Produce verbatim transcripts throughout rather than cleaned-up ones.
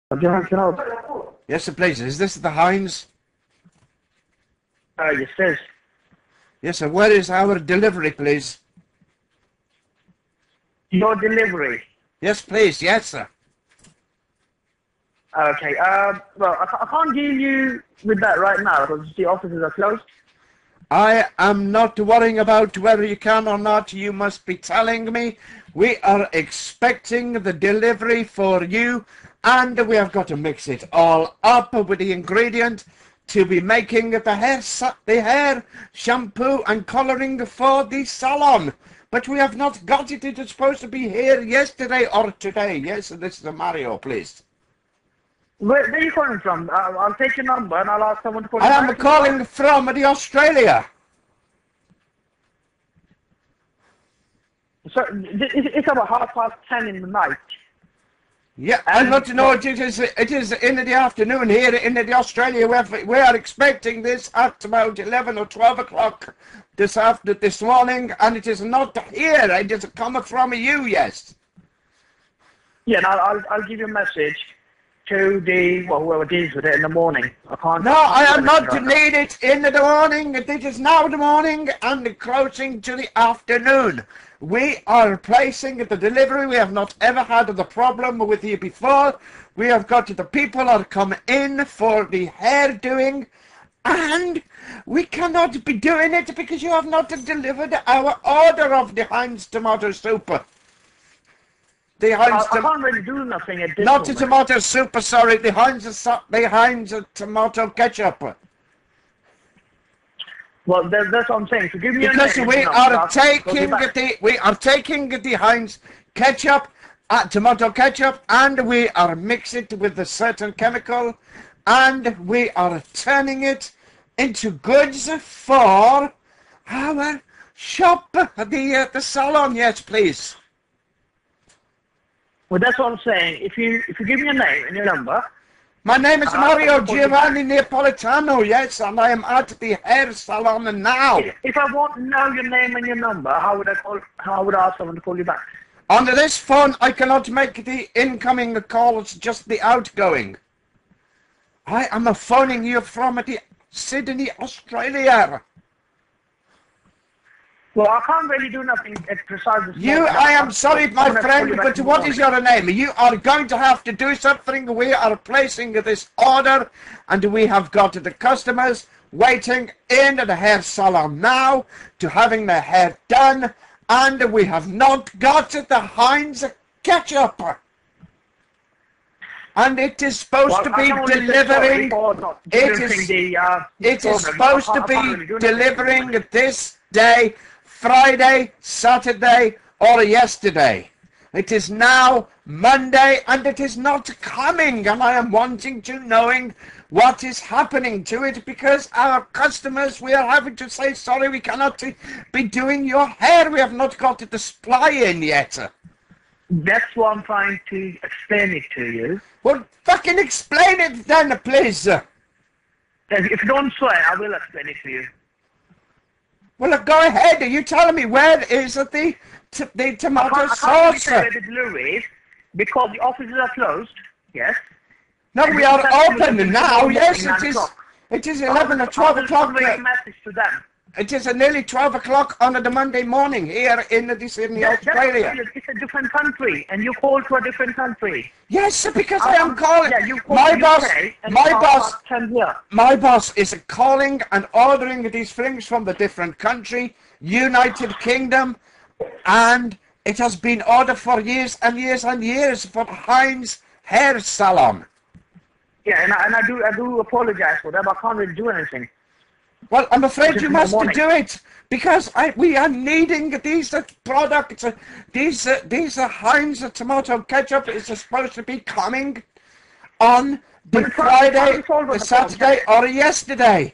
Do you have to know? Yes, sir, please. Is this the Heinz? Uh, yes, yes. Yes, sir. Where is our delivery, please? Your delivery. Yes, please. Yes, sir. Okay. Um. Well, I, I can't give you with that right now because the offices are closed. I am not worrying about whether you can or not. You must be telling me. We are expecting the delivery for you, and we have got to mix it all up with the ingredient to be making the hair, the hair shampoo and colouring for the salon. But we have not got it. It is supposed to be here yesterday or today. Yes, this is a Mario, please. Where, where are you calling from? Uh, I'll take your number and I'll ask someone to call you I am back. calling from the Australia. So it's it's about half past ten in the night. Yeah, I not to know it is it is in the afternoon here in the Australia. We have, we are expecting this at about eleven or twelve o'clock this after this morning, and it is not here. It is coming from you, yes. Yeah, and I'll, I'll I'll give you a message to the well whoever deals with it in the morning. I can't. No, I can't am not to need it in the morning. It is now the morning and closing to the afternoon. We are placing the delivery. We have not ever had the problem with you before. We have got the people are come in for the hair doing, and we cannot be doing it because you have not delivered our order of the Heinz tomato soup. The Heinz I, I can't really do nothing at this Not the moment. tomato soup, sorry. The Heinz, the Heinz tomato ketchup. Well, that, that's what I'm saying. So give me Because a name, we you know, are I'll- taking I'll be back. the we are taking the Heinz ketchup, uh, tomato ketchup, and we are mixing it with a certain chemical, and we are turning it into goods for our shop, the uh, the salon. Yes, please. Well, that's what I'm saying. If you if you give me a name and your number, My name is I'll Mario call you back. Giovanni Napolitano. Yes, and I am at the hair salon now. if, if I want to know your name and your number, how would I call? How would I ask someone to call you back? On this phone, I cannot make the incoming calls, just the outgoing. I am phoning you from the Sydney, Australia. Well, I can't really do nothing at precise this You, moment. I am sorry, I'm my gonna call friend, you back but in the what morning. is your name? You are going to have to do something. We are placing this order, and we have got the customers waiting in the hair salon now to having their hair done, and we have not got the Heinz ketchup. And it is supposed Well, to I be can only say delivering. sorry for not It delivering is, the, uh, it is program. supposed I to can't- I can't really be do nothing. delivering this day, Friday, Saturday, or yesterday. It is now Monday, and it is not coming, and I am wanting to knowing what is happening to it, because our customers, we are having to say, sorry, we cannot be doing your hair. We have not got the supply in yet. That's what I'm trying to explain it to you. Well, fucking explain it then, please. If if you don't swear, I will explain it to you. Well, go ahead. Are you telling me where is the t the I tomato can't, I can't really sauce? tell you where the delivery is because the offices are closed. Yes. No, And we the are customers are open doing now. tomorrow Yes, morning, it nine is. o'clock. It is eleven or I twelve will o'clock. convey a message to them. It is nearly twelve o'clock on the Monday morning here in the Sydney, That- that's Australia. really- It's a different country, and you call to a different country. Yes, because I am calling. Yeah, you call My to boss, U K and my half boss, past ten here. my boss is calling and ordering these things from the different country, United Kingdom, and it has been ordered for years and years and years for Heinz Hair Salon. Yeah, and I, and I do I do apologize for that, but I can't really do anything. Well, I'm afraid Just you in the must morning. do it because I, we are needing these uh, products. Uh, these uh, these uh, Heinz tomato ketchup is supposed to be coming on But the it's not- it's Friday, not sold on the the phone. Saturday, or yesterday.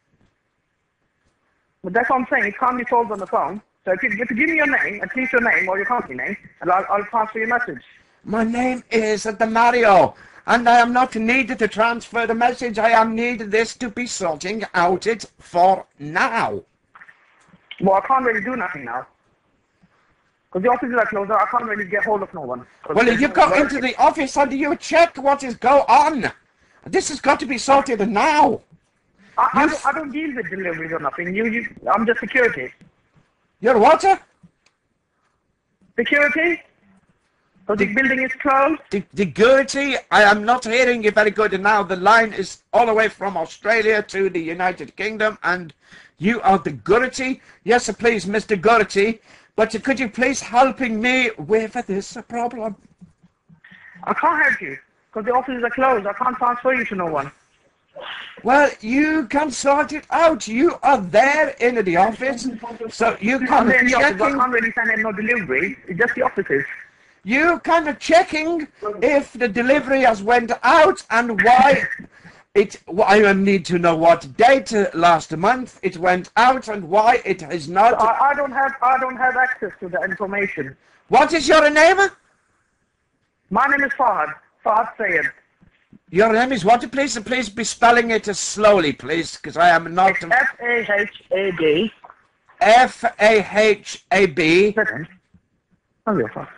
But that's what I'm saying. It can't be solved on the phone. So if you, if you give me your name, at least your name or your company name, and I'll, I'll transfer your message. My name is uh, the Mario, and I am not needed to transfer the message. I am needed this to be sorting out it for now. Well, I can't really do nothing now. Because the offices are closed, I can't really get hold of no one. Well, you go into the office and you check what is going on. This has got to be sorted now. I, I, don't, I don't deal with deliveries or nothing. You, you, I'm just security. You're what, sir? Security? So the, the building is closed? The, the Gertie, I am not hearing you very good now. The line is all the way from Australia to the United Kingdom, and you are the Gertie. Yes, sir, please, Mister Gertie. But could you please helping me with this problem? I can't help you, because the offices are closed. I can't transfer you to no one. Well, you can sort it out. You are there in the office, so you can I'm in the checking. office, I can't really send in no delivery. It's just the offices. You kind of checking if the delivery has went out and why it. I need to know what date uh, last month it went out and why it is not. I, I don't have. I don't have access to the information. What is your name? My name is Fahad. Fahad Sayed. Your name is what? Please, please be spelling it slowly, please, because I am not. It's F A H A D. F A H A B. Second. Oh, you're fine.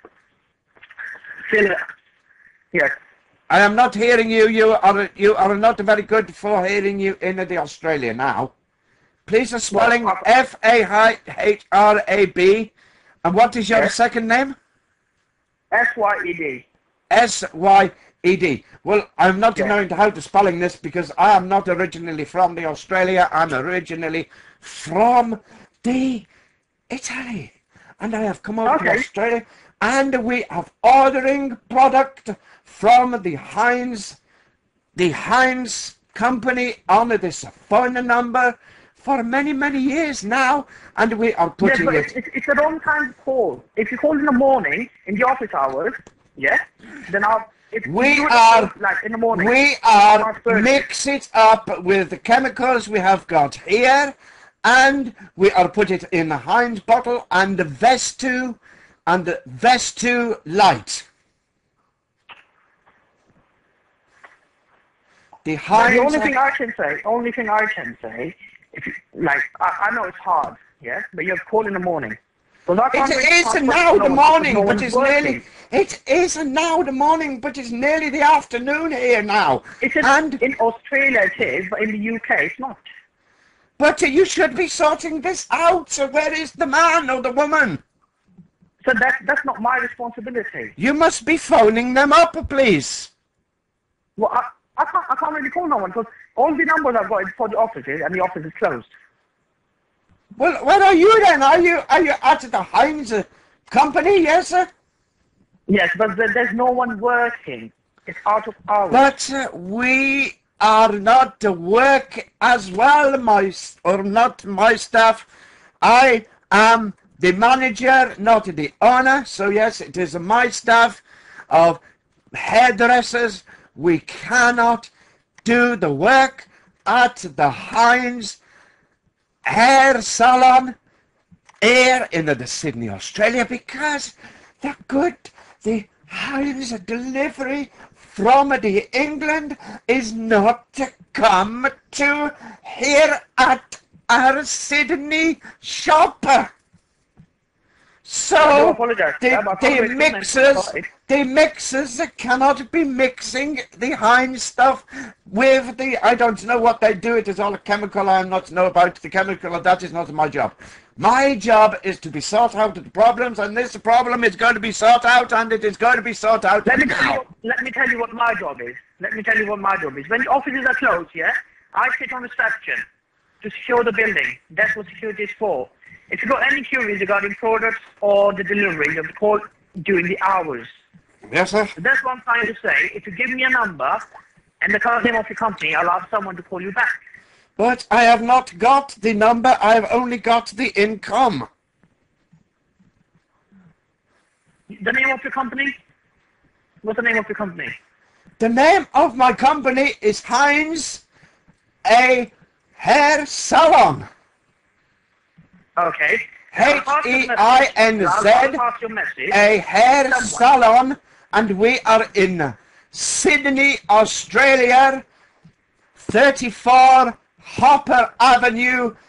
Yes. I am not hearing you. You are you are not very good for hearing you in the Australia now. Please, the spelling well, F A H R A B. And what is your yes. second name? S Y E D. S Y E D. Well, I'm not yes. knowing how to spelling this because I am not originally from the Australia. I'm originally from the Italy, and I have come over okay. to Australia. And we are ordering product from the Heinz, the Heinz company on this phone number for many, many years now, and we are putting yes, but it... It's, it's a wrong time to call. If you call in the morning, in the office hours, yeah, then I'll... If we are, like in the morning, we are mix it up with the chemicals we have got here, and we are put it in the Heinz bottle and the Vestu, and the Vestu Light. The Heinz... The only thing I can say, only thing I can say, if you, like, I, I know it's hard, yeah, but you're calling in the morning. It is now the morning, no but it's working. nearly... It is now the morning, but it's nearly the afternoon here now. It's in, and in Australia it is, but in the U K it's not. But uh, you should be sorting this out, so where is the man or the woman? So that, that's not my responsibility. You must be phoning them up, please. Well, I, I, can't, I can't really call no one, because all the numbers I've got is for the offices, and the office is closed. Well, where are you then? Are you are you at the Heinz uh, company, yes, sir? Yes, but there, there's no one working. It's out of hours. But uh, we are not to work as well, my or not my staff. I am the manager, not the owner. So yes, it is my staff of hairdressers. We cannot do the work at the Heinz hair salon here in the Sydney, Australia, because the good, the Heinz delivery from the England is not to come to here at our Sydney shop. So the, the mixers, the mixers cannot be mixing the Heinz stuff with the, I don't know what they do, it is all a chemical, I am not know about the chemical, that is not my job. My job is to be sort out the problems, and this problem is going to be sort out, and it is going to be sort out let me now. Tell you, let me tell you what my job is. Let me tell you what my job is. When the offices are closed, yeah, I sit on reception to secure the building. That's what security is for. If you've got any queries regarding products or the delivery, you have to call during the hours. Yes, sir. That's what I'm trying to say. If you give me a number and the name of your company, I'll ask someone to call you back. But I have not got the number, I have only got the income. The name of your company? What's the name of your company? The name of my company is Heinz, a hair salon. Okay. H E I N Z, a hair salon, and we are in Sydney, Australia, thirty-four Hopper Avenue,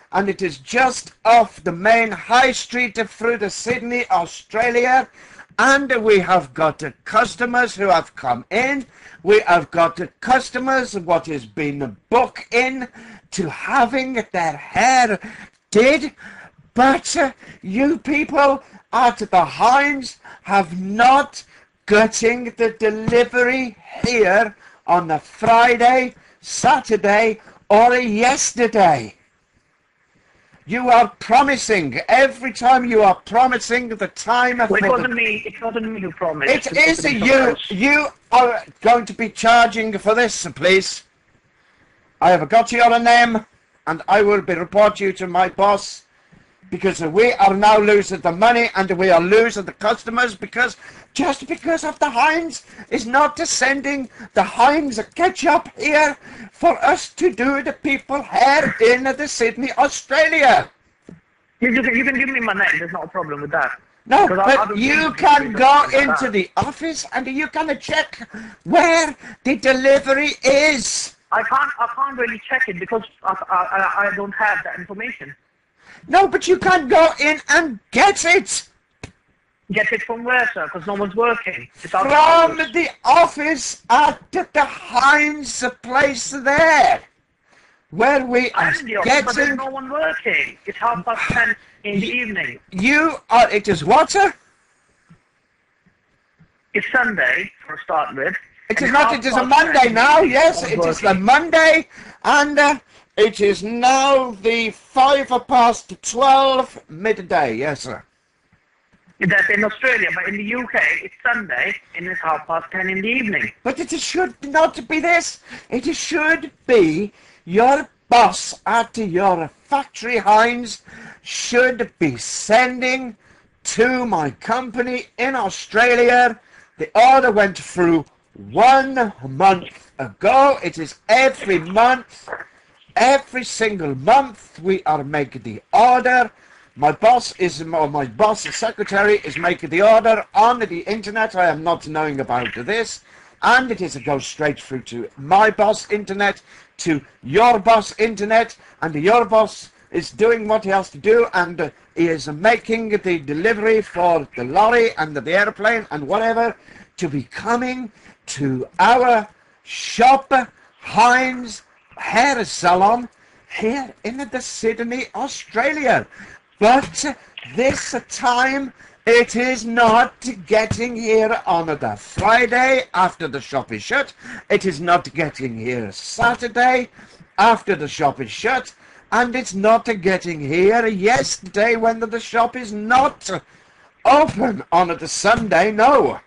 and it is just off the main high street through the Sydney, Australia. And we have got uh, customers who have come in. We have got uh, customers what has been booked in to having their hair did. But uh, you people at the Heinz have not getting the delivery here on a Friday, Saturday, or a yesterday. You are promising, every time you are promising the time of... Well, it the, wasn't me, it wasn't me who promised. It is you, you are going to be charging for this, please. I have got your name, and I will be report you to my boss, because we are now losing the money, and we are losing the customers, because just because of the Heinz is not sending the Heinz ketchup here for us to do the people hair in the Sydney, Australia. You, you, can, you can give me my name, there's not a problem with that. No, 'Cause I- I but don't you think can we go don't do into that. the office and you can check where the delivery is. I can't, I can't really check it because I, I, I don't have that information. No, but you can go in and get it Get it from where, sir? Because no one's working. It's out of from hours. the office at the Heinz place there, where we are I'm in the office, but there's getting... no one working. It's half past ten in the evening. You are... It is what, sir? It's Sunday, for a start with. It and is it's not, half it is a past ten Monday in the now, evening. yes, No it one's is the working. Monday, and uh, it is now the five past twelve midday, yes, sir. That's in Australia, but in the U K, it's Sunday, and it's half past ten in the evening. But it should not be this. It should be your boss at your factory, Heinz, should be sending to my company in Australia. The order went through one month ago. It is every month, every single month we are making the order. My boss is, or my boss secretary is making the order on the internet. I am not knowing about this. And it is a go straight through to my boss internet, to your boss internet, and your boss is doing what he has to do, and uh, he is making the delivery for the lorry and the airplane and whatever to be coming to our shop, Heinz Hair Salon, here in the Sydney, Australia. But this time it is not getting here on the Friday after the shop is shut. It is not getting here Saturday after the shop is shut. And it's not getting here yesterday when the shop is not open on the Sunday, no.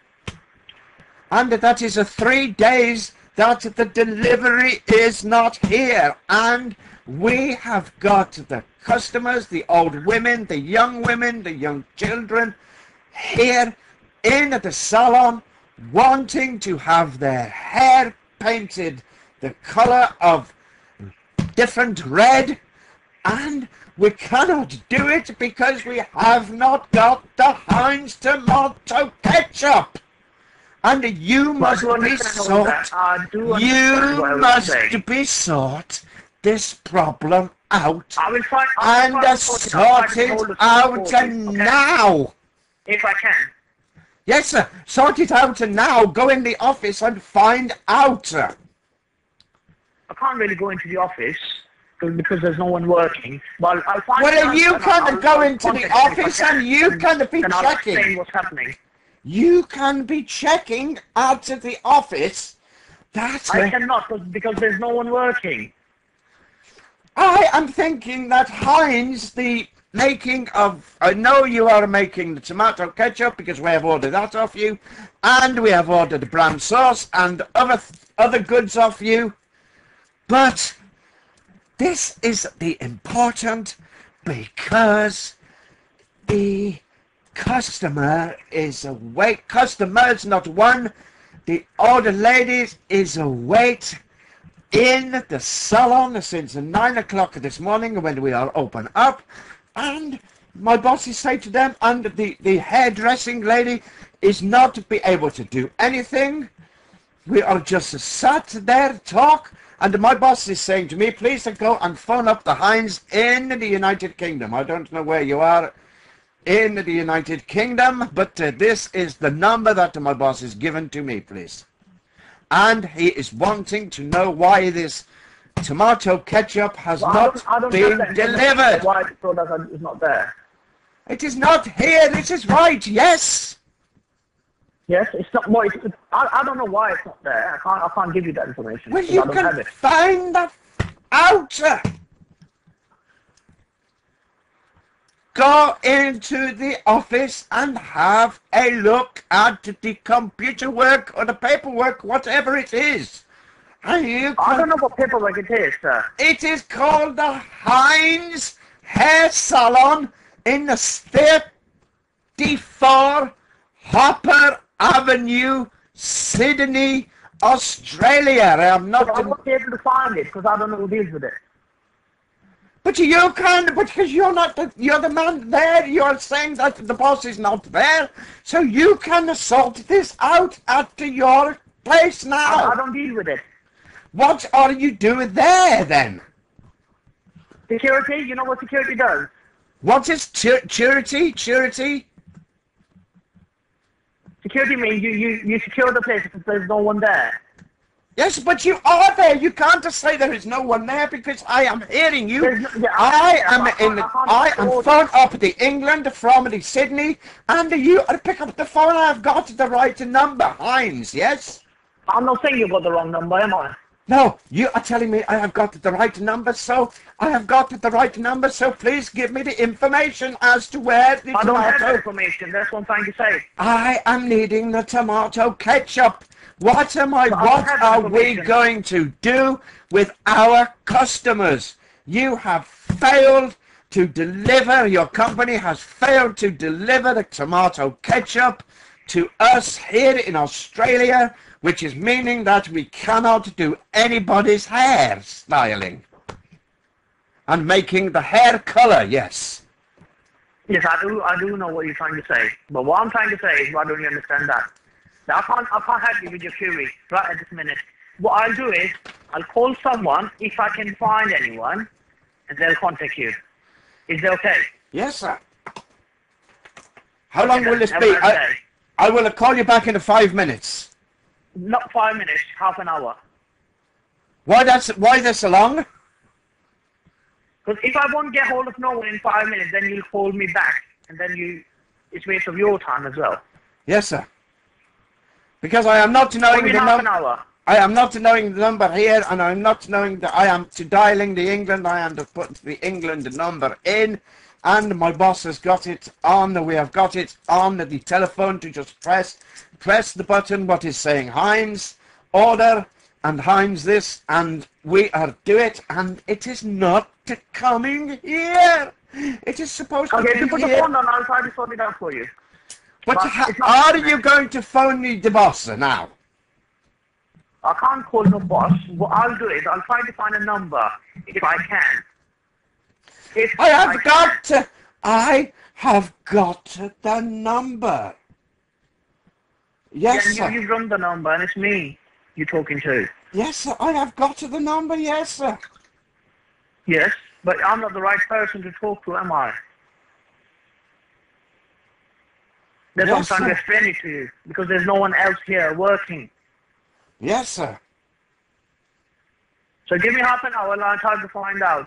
And that is a three days that the delivery is not here. And we have got the customers, the old women, the young women, the young children here in the salon wanting to have their hair painted the color of different red, and we cannot do it because we have not got the Heinz tomato ketchup. And you must Well, I do be understand all that. sought, I do understand what I you was must saying. be sought this problem out I will try, I will and try uh, to sort it sort out. I can it hold it out for you, okay? now. If I can. Yes, sir. Sort it out now. Go in the office and find out, sir. I can't really go into the office because because there's no one working. Well, I'll find Well, out you and can I'll- go I'll into the contact you if I office can, and you can be and I'll checking. explain what's happening. You can be checking out of the office. That's I it. cannot because, because there's no one working. I am thinking that Heinz, the making of, I know you are making the tomato ketchup because we have ordered that off you, and we have ordered the brown sauce and other other goods off you, but this is the important because the customer is awake. Customers, not one. The older ladies is await in the salon since nine o'clock this morning when we are open up, and my bosses say to them, and the the hairdressing lady is not to be able to do anything We are just sat there talk, and my boss is saying to me, please go and phone up the Heinz in the United Kingdom. I don't know where you are in the United Kingdom, but uh, this is the number that my boss has given to me, please. And he is wanting to know why this tomato ketchup has Well, not I don't, I don't been have that delivered. Why the product is not there? It is not here. This is right. Yes. Yes, it's not. Well, it's, I, I don't know why it's not there. I can't. I can't give you that information. Well, because you I don't have can it. find that out. sir. Go into the office and have a look at the computer work or the paperwork, whatever it is. And you I can, don't know what paperwork it is, sir. it is called the Heinz Hair Salon in the thirty-four Hopper Avenue, Sydney, Australia. I am not. But I won't be able to find it because I don't know who deals with it. But you can't, because you're not the, you're the man there. You're saying that the boss is not there, so you can sort this out at your place I, now. I don't deal with it. What are you doing there then? Security, you know what security does? What is tur- charity? Charity? Security means you, you, you secure the place if there's no one there. Yes, but you are there. You can't just say there is no one there because I am hearing you. There's no- yeah, I I- am I- in. I The, can't I am afford- phone up the England from the Sydney, and you I pick up the phone. I've got the right number, Heinz. Yes. I'm not saying you got the wrong number, am I? No, you are telling me I have got the right number, so I have got the right number, so please give me the information as to where the I don't have the tomato... information. That's what I'm trying to say. I am needing the tomato ketchup. What am I, But I what have the are we information. going to do with our customers? You have failed to deliver, your company has failed to deliver the tomato ketchup to us here in Australia, which is meaning that we cannot do anybody's hair styling. And making the hair colour, yes. Yes, I do. I do know what you're trying to say. But what I'm trying to say is, why don't you understand that? Now, I can't. I can't help you with your query right at this minute. What I'll do is, I'll call someone if I can find anyone, and they'll contact you. Is that okay? Yes, sir. How long will this Have a be? nice I, day. I will call you back in five minutes. Not five minutes, half an hour. Why that's why this so long? Because if I won't get hold of no one in five minutes, then you'll call me back, and then you, it's waste of your time as well. Yes, sir. Because I am not knowing Only the half an number. hour. I am not knowing the number here, and I'm not knowing that I am to dialing the England. I am to put the England number in, and my boss has got it on. We have got it on the telephone to just press, press the button. What is saying Heinz order and Heinz this, and we are do it, and it is not coming here. It is supposed Okay, to if you be put the here. phone on, I'll try to sort it out for you. But But ha- it's not- are you going to phone the, the boss now? I can't call no boss. What I'll do is, I'll try to find a number if I can. If I have can. got to, I have got the number. Yes, Then sir. you, you've rung the number, and it's me you're talking to. Yes, sir. I have got the number. Yes, sir. Yes, but I'm not the right person to talk to, am I? That's Yes, what I'm trying to sir. explain it to you, because there's no one else here working. Yes, sir. So give me half an hour and I'll try to find out.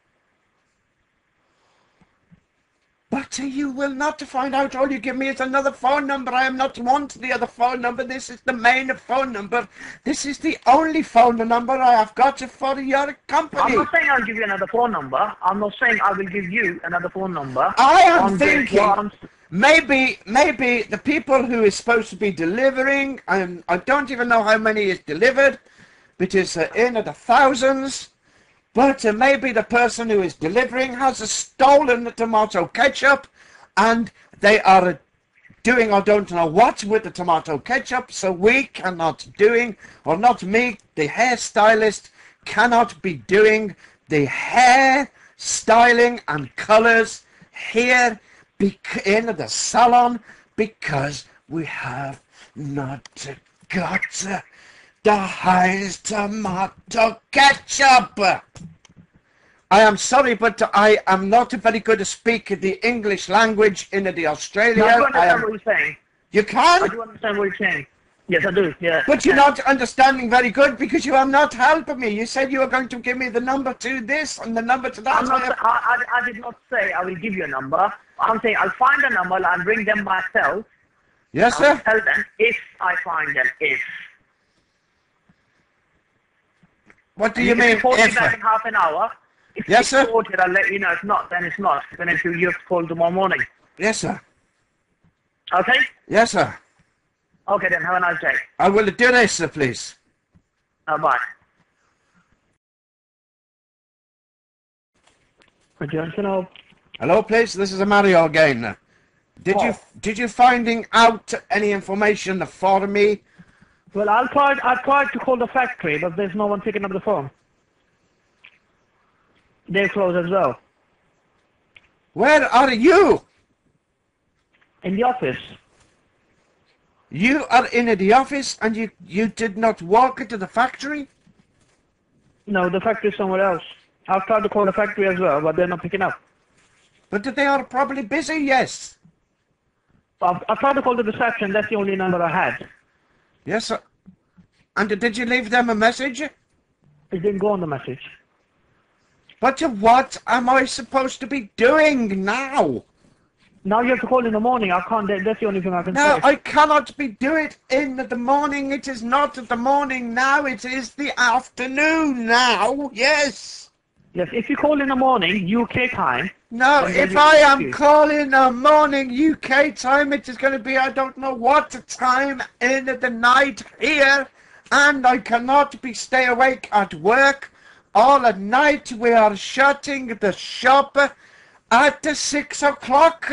But uh, you will not find out. All you give me is another phone number. I am not want the other phone number. This is the main phone number. This is the only phone number I have got for your I'm company. not saying I'll give you another phone number. I'm not saying I will give you another phone number. I am On this thinking one- maybe maybe the people who is supposed to be delivering, and I don't even know how many is delivered, but it's uh, in the thousands. But uh, maybe the person who is delivering has uh, stolen the tomato ketchup, and they are uh, doing I don't know what with the tomato ketchup, so we cannot doing, or not me, the hairstylist, cannot be doing the hair styling and colours here bec- in the salon because we have not got uh, the Heinz tomato ketchup. I am sorry, but I am not very good to speak the English language in the Australia. No, I do I understand am, what you're saying. you I can, do understand what you're saying. Yes, I do, yeah. but you're not understanding very good because you are not helping me. You said you were going to give me the number to this and the number to that. I'm not, I, I, I did not say I will give you a number. I'm saying I'll find a number and I'll bring them myself. Yes, I'll sir. tell them if I find them, if. What do And you you can mean, report me if? back in half an hour. If Yes, it's sir. sorted, I'll let you know. If not, then it's not. Then if you, you have to call tomorrow morning. Yes, sir. Okay? Yes, sir. Okay then, have a nice day. I will do this, sir, please. Uh, bye. Johnson, Hello, please. This is Mario again. Did you Oh. did you finding out any information for me? well, I'll try, I tried to call the factory, but there's no one picking up the phone. They're closed as well. Where are you? In the office. You are in the office and you, you did not walk into the factory? No, the factory's somewhere else. I've tried to call the factory as well, but they're not picking up. But they are probably busy, yes. I've, I've tried to call the reception, that's the only number I had. Yes, sir. And did you leave them a message? It didn't go on the message. But what am I supposed to be doing now? Now you have to call in the morning. I can't, that- that's the only thing I can No, say. I cannot be do it in the morning. It is not the morning now. It is the afternoon now. Yes. Yes, if you call in the morning, U K time. No, then if you- I am you- calling the morning U K time, it is going to be I don't know what time in the night here, and I cannot be stay awake at work all at night. We are shutting the shop at six o'clock.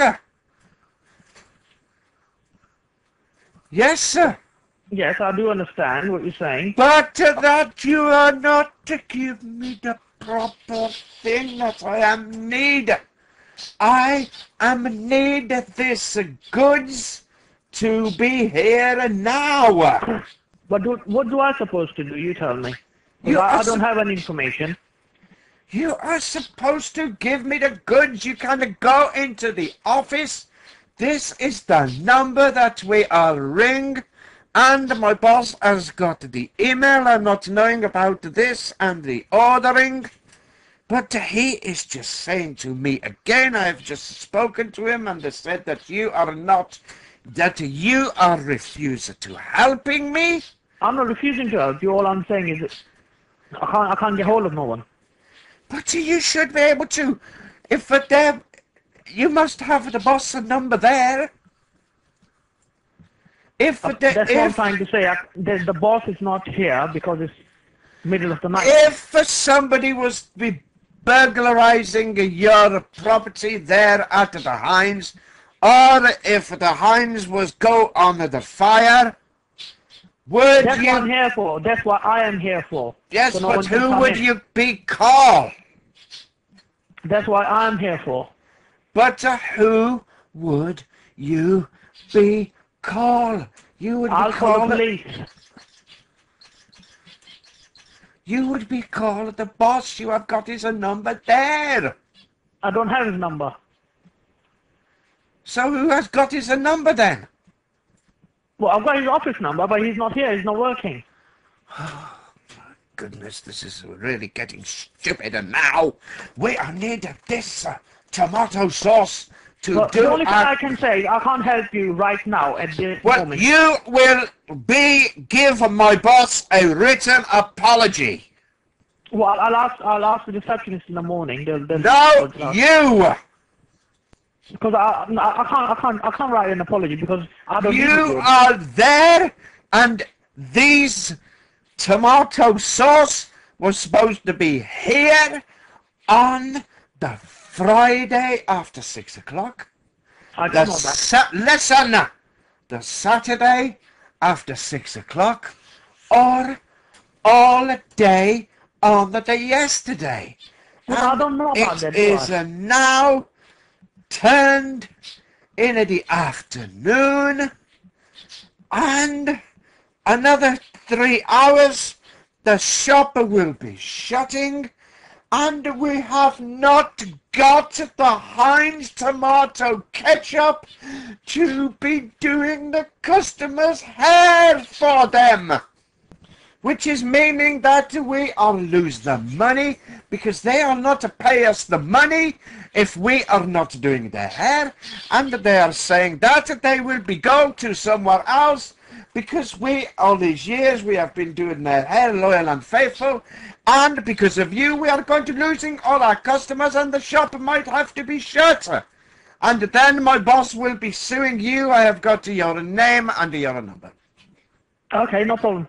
Yes, sir. Yes, I do understand what you're saying. But that you are not to give me the proper thing that I am need. I am need this goods to be here now. But do, what do I supposed to do? You tell me. 'Cause You I, I are don't sup- have any information. You are supposed to give me the goods. You can go into the office. This is the number that we are ring. And my boss has got the email. I'm not knowing about this and the ordering. But he is just saying to me again, I have just spoken to him and they said that you are not, that you are refusing to helping me. I'm not refusing to help you. All I'm saying is that I can't, I can't get hold of no one. But you should be able to. If there, you must have the boss number there. If Uh, there, That's what I'm if, trying to say. I, the, the boss is not here because it's middle of the night. if somebody was to be burglarizing your property there at the Heinz, or if the Heinz was go on the fire, would That's you? what I'm here for. That's what I am here for. Yes, So no but one can who come would in. you be called? That's what I'm here for. But uh, who would you be called? You would I'll be call the called. police. You would be called the boss. You have got his number there. I don't have his number. So who has got his number then? Well, I've got his office number, but he's not here. He's not working. Goodness, this is really getting stupid. And now we are need this uh, tomato sauce to But do. the only thing our- I can say, I can't help you right now at this well, moment. you will be give my boss a written apology. Well, I'll ask. I'll ask the receptionist in the morning. They'll, they'll No, you. Because I, I, I can't. I can't. I can't write an apology because I don't. need to do You it. are there, and these tomato sauce was supposed to be here on the Friday after six o'clock. I The don't know that. sa- listen, the Saturday after six o'clock, or all day on the day yesterday. Well, I don't know about It that, do is I? uh, now turned in the afternoon, and another three hours, the shop will be shutting, and we have not got the Heinz tomato ketchup to be doing the customers' hair for them. Which is meaning that we are lose the money because they are not to pay us the money if we are not doing their hair, and they are saying that they will be going to somewhere else because we, all these years, we have been doing their hair loyal and faithful, and because of you we are going to losing all our customers and the shop might have to be shut. And then my boss will be suing you. I have got your name and your number. Okay, no problem.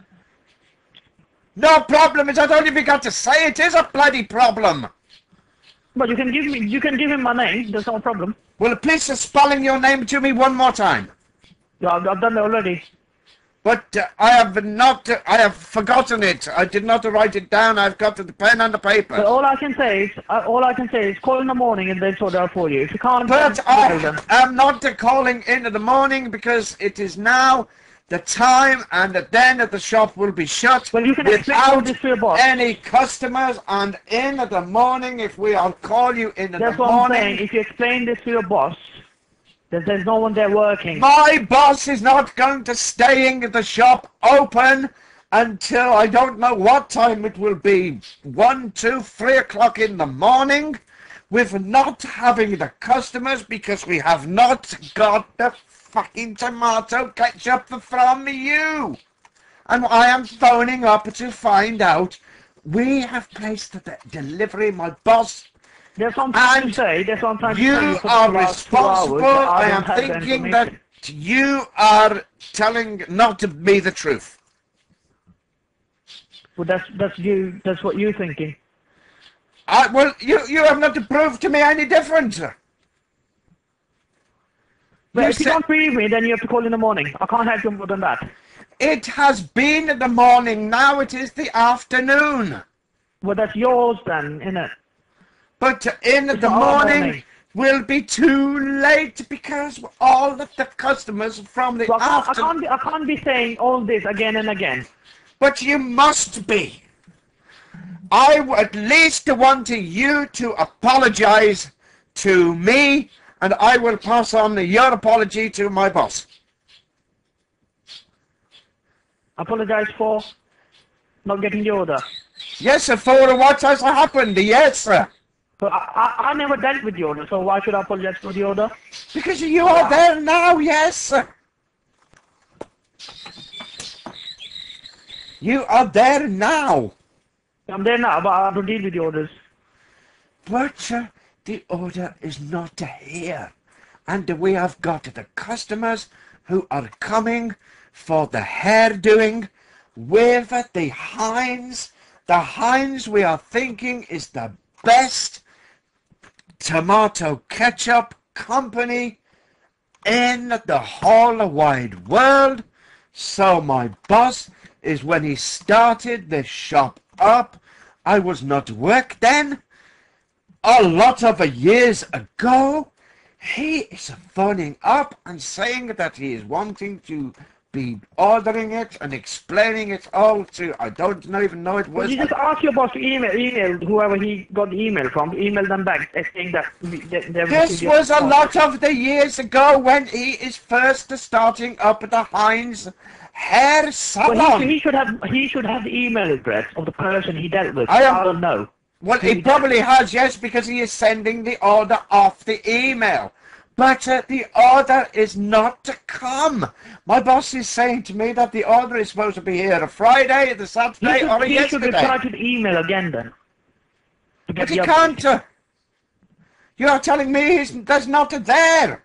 No problem, is I don't even got to say it is a bloody problem. But you can give me, you can give him my name. There's no problem. Well, please spelling your name to me one more time. Yeah, I've, I've done that already. But uh, I have not, uh, I have forgotten it. I did not write it down. I've got the pen and the paper. But all I can say is, uh, all I can say is call in the morning and they'll sort it out for you. If you can't, But then I call them. am not uh, calling in the morning because it is now the time, and then the shop will be shut Well, you can explain all without this to your boss. any customers. And in the morning, if we all call you in the That's what morning, I'm saying. If you explain this to your boss, that there's no one there working. my boss is not going to staying the shop open until I don't know what time it will be, one, two, three o'clock in the morning, with not having the customers because we have not got the fucking tomato ketchup from you. And I am phoning up to find out. We have placed the delivery, my boss. That's what I'm trying And to say. That's what I'm trying to tell You you for the are last two hours responsible. that I don't am have the thinking that information. you are telling not to be the truth. Well, that's that's you. That's what you're thinking. I, well, you you have not to prove to me any different. But You if you said- don't believe me, then you have to call in the morning. I can't help you more than that. It has been the morning, now it is the afternoon. Well, that's yours then, innit? But in the our morning morning. will be too late because all of the customers from the So I can't, I afternoon. can't, be, I can't be saying all this again and again. But you must be. I w- at least want you to apologize to me, and I will pass on your apology to my boss. Apologize for not getting the order. Yes, sir, for what has happened, yes, sir. But I, I, I never dealt with the order, so why should I apologize for the order? Because you are there now, yes, sir. You are there now. I'm there now, but I don't deal with the orders. But uh, the order is not here. And we have got the customers who are coming for the hair doing with the Heinz. The Heinz we are thinking is the best tomato ketchup company in the whole wide world. So my boss is when he started the shop up, I was not work then. A lot of years ago, he is phoning up and saying that he is wanting to be ordering it and explaining it all to, I don't know, even know it Well, was. you just ask your boss to email, email whoever he got the email from, email them back saying that we- they, they This was a lot of the years ago when he is first starting up the Heinz hair Well, salon. he, he should have he should have the email address of the person he dealt with. I am- I don't know. Well, he probably has, yes, because he is sending the order off the email. But uh, the order is not to come. My boss is saying to me that the order is supposed to be here a Friday, the He Saturday, should, or a he should reply yesterday. to the email again then. To get But the he update. can't. Uh, you are telling me he's, there's not there.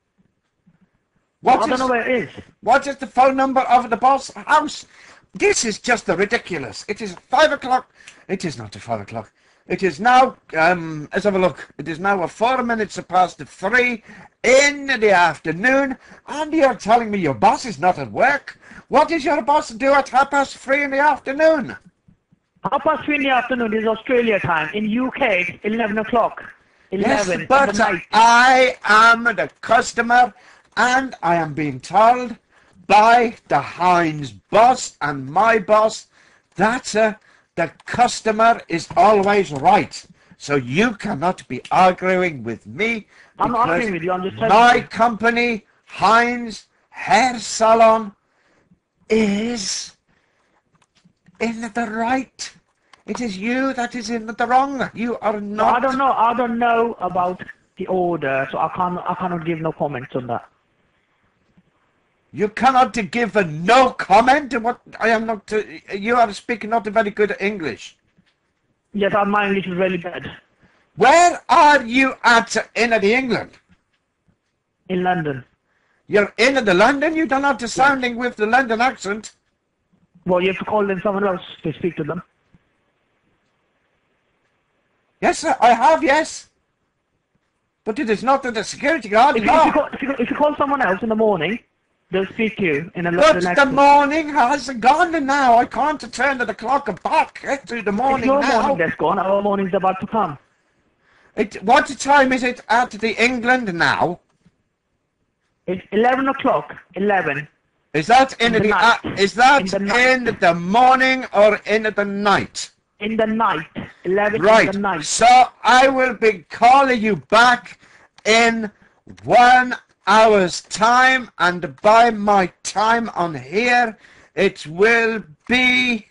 What I don't is, know where it is. what is the phone number of the boss house? This is just ridiculous. It is five o'clock. It is not five o'clock. It is now, um, let's have a look. It is now a four minutes past three in the afternoon, and you're telling me your boss is not at work? What does your boss do at half past three in the afternoon? Half past three in the afternoon is Australia time. In U K, eleven o'clock. Yes, Eleven. but at the night. I am the customer, and I am being told by the Heinz boss and my boss that uh, the customer is always right. So you cannot be arguing with me. I'm not arguing with you, I'm just telling my you. company, Heinz Hair Salon, is in the right. It is you that is in the wrong. You are not. I don't know. I don't know about the order, so I can't. I cannot give no comments on that. You cannot give a no comment. What I am not. Uh, you are speaking not very good English. Yes, my English is really bad. Where are you at in the England? In London. You're in the London. You don't have to sounding with the London accent. Well, you have to call them someone else to speak to them. Yes, sir, I have, yes. But it is not the security guard. If you, No. if, you call, if, you, if you call someone else in the morning, they'll speak to you in a But London the accent. morning has gone now. I can't turn the clock back to the morning It's your now. morning that's gone. Our morning's about to come. It, what time is it at the England now? It's eleven o'clock. Eleven. Is that in, In the the, night. uh, is that In the in night. the morning or in the night? In the night. Eleven Right. in the night. So I will be calling you back in one hour's time, and by my time on here, it will be.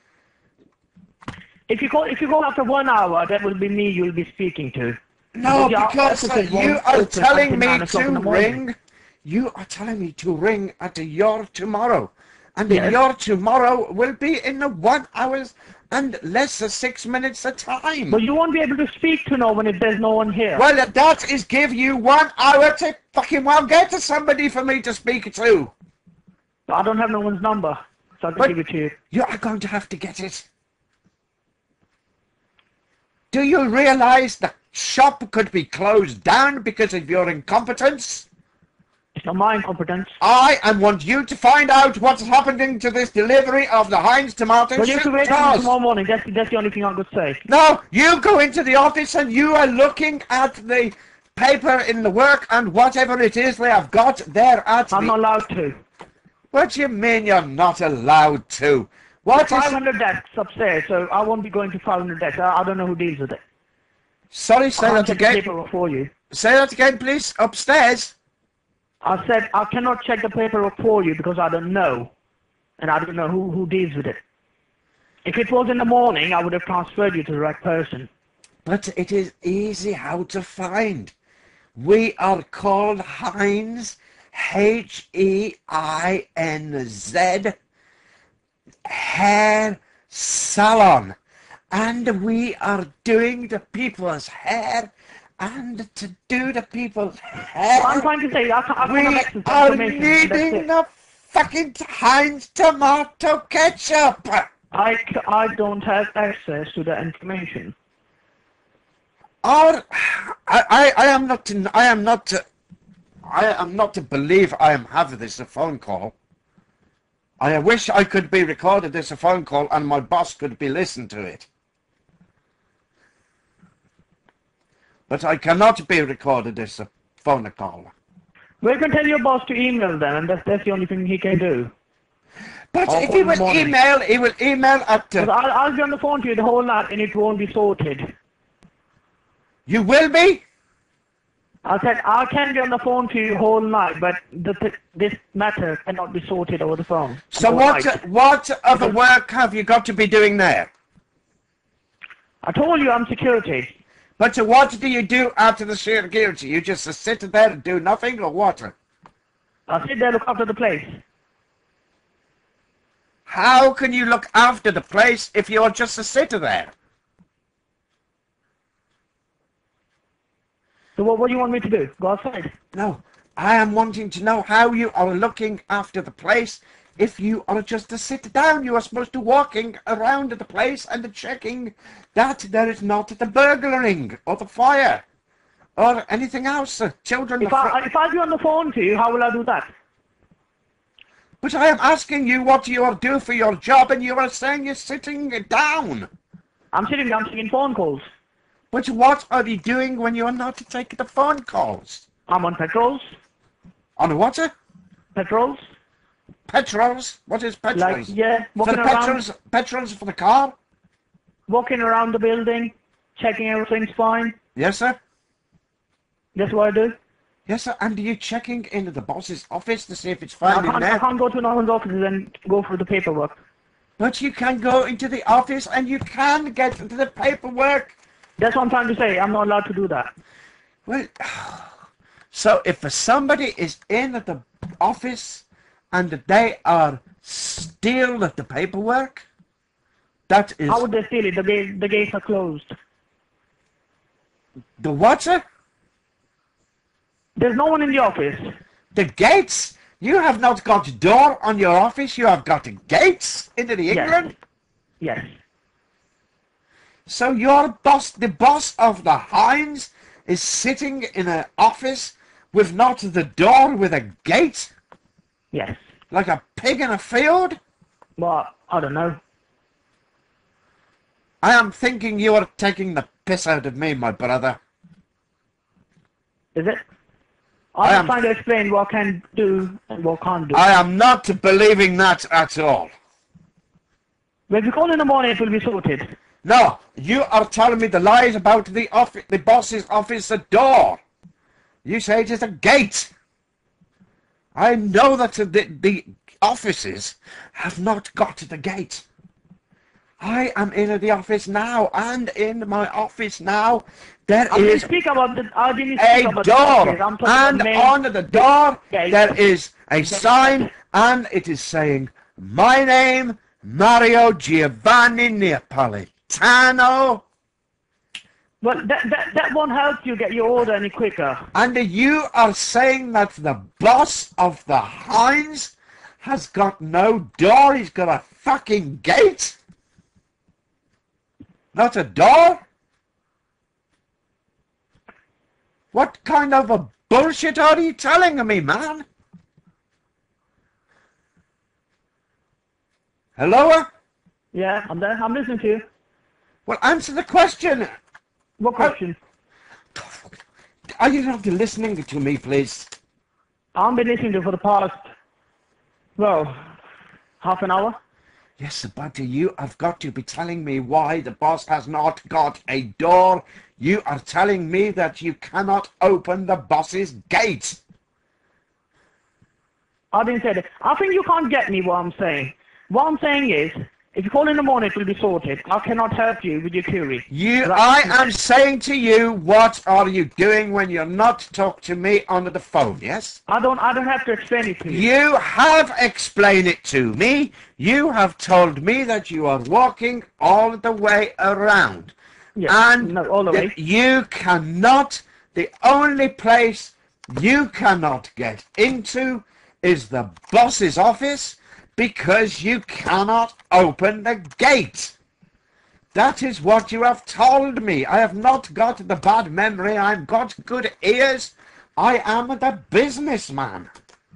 If you call, if you call after one hour, that will be me. You'll be speaking to. No, Because your because uh, offices you won't are open telling until me nine o'clock in to the morning. ring. You are telling me to ring at your tomorrow, and Yes. your tomorrow will be in the one hours and less than six minutes a time. But you won't be able to speak to no one if there's no one here. Well, that is give you one hour to fucking well get to somebody for me to speak to. I don't have no one's number, so I can But- give it to you. You are going to have to get it. Do you realize the shop could be closed down because of your incompetence? It's not my incompetence. I and want you to find out what's happening to this delivery of the Heinz tomato But you have to soup wait until sauce. tomorrow morning. That's, that's the only thing I could say. No, you go into the office and you are looking at the paper in the work and whatever it is they have got there at I'm the... not allowed to. What do you mean you're not allowed to? What is... five hundred desks upstairs, so I won't be going to five hundred desks. I, I don't know who deals with it. Sorry, say I that can't check the again. paperwork for you. Say that again, please. Upstairs. I said I cannot check the paperwork for you because I don't know. And I don't know who, who deals with it. If it was in the morning, I would have transferred you to the right person. But it is easy how to find. We are called Heinz, H E I N Z, Hair Salon. And we are doing the people's hair, and to do the people's hair, I'm trying to say I can't, I can't we have access to are information. That's needing it. the fucking Heinz tomato ketchup. I, c- I don't have access to the information. Or, I, I, I am not, to, I am not, to, I am not to believe I am having this a phone call. I wish I could be recorded this a phone call and my boss could be listened to it. But I cannot be recorded this a phone call. We can tell your boss to email them, and that's, that's the only thing he can do. But Oh, if he in the will morning. email, he will email at, But uh, I'll, I'll be on the phone to you the whole night, and it won't be sorted. you will be? I said I can be on the phone to you the whole night, but the, th- this matter cannot be sorted over the phone. So All what, right. what other work have you got to be doing there? I told you I'm security. But what do you do after the security? You just sit there and do nothing, or what? I sit there, look after the place. How can you look after the place if you're just a sitter there? So what, what do you want me to do? Go outside. No, I am wanting to know how you are looking after the place if you are just to sit down. You are supposed to walking around the place and checking that there is not the burglaring or the fire or anything else. Uh, Children... If are fr- I, if I be on the phone to you, how will I do that? But I am asking you what you are doing for your job and you are saying you're sitting down. I'm sitting down taking phone calls. But what are you doing when you are not to take the phone calls? I'm on patrols. On what? uh? Patrols. petrols? What is petrols? Like, yeah, for walking the around, petrols, petrols for the car? walking around the building, checking everything's fine. Yes, sir. That's what I do. Yes, sir. And are you checking into the boss's office to see if it's I fine in can't, I there? can't go to no one's offices and go for the paperwork. But you can go into the office and you can get into the paperwork. That's what I'm trying to say. I'm not allowed to do that. Well, so if somebody is in at the office and they are steal the paperwork, that is... How would they steal it? The, gate, the gates are closed. The what, sir? There's no one in the office. The gates? You have not got a door on your office, you have got gates into the England? Yes. So your boss, the boss of the Heinz, is sitting in an office with not the door with a gate? Yes. Like a pig in a field? Well, I don't know. I am thinking you are taking the piss out of me, my brother. Is it? I I'm am- trying to explain what can do and what can't do. I am not believing that at all. But if you call in the morning, it will be sorted. No, you are telling me the lies about the office, the boss's office, the door. You say it is a gate. I know that the, the offices have not got the gate. I am in the office now, and in my office now there I didn't is speak about the. I didn't a speak about the door, office. I'm talking and about main- on the door Gate. there is a sign, and it is saying, "My name, Mario Giovanni Neapolitano." Well, that, that that won't help you get your order any quicker. And you are saying that the boss of the Heinz has got no door, he's got a fucking gate? Not a door? What kind of a bullshit are you telling me, man? Hello? Yeah, I'm there. I'm listening to you. Well, answer the question. What question? Are you not listening to me, please? I've been listening to you for the past, well, half an hour. Yes, but you have got to be telling me why the boss has not got a door. You are telling me that you cannot open the boss's gate. I didn't say that. I think you can't get me what I'm saying. What I'm saying is, if you call in the morning, it will be sorted. I cannot help you with your query. You, Right. I am saying to you, what are you doing when you're not talking to me on the phone, yes? I don't. I don't have to explain it to you. You have explained it to me. You have told me that you are walking all the way around. Yes, And no, all the that way. you cannot, the only place you cannot get into is the boss's office because you cannot open the gate. That is what you have told me. I have not got the bad memory. I've got good ears. I am the businessman.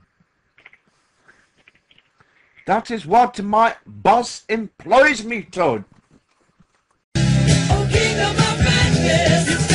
That is what my boss employs me to. Oh, King of my madness.